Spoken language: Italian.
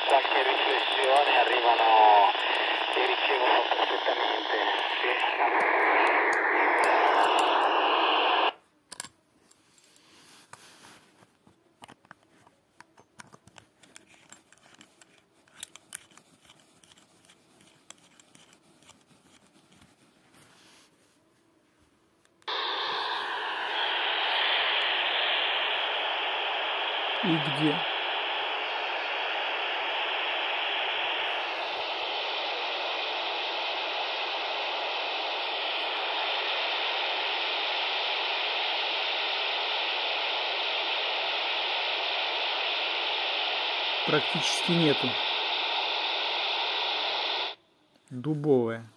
sa che riflessioni arrivano e ricevono perfettamente. Sì. И где? Практически нету. Дубовая.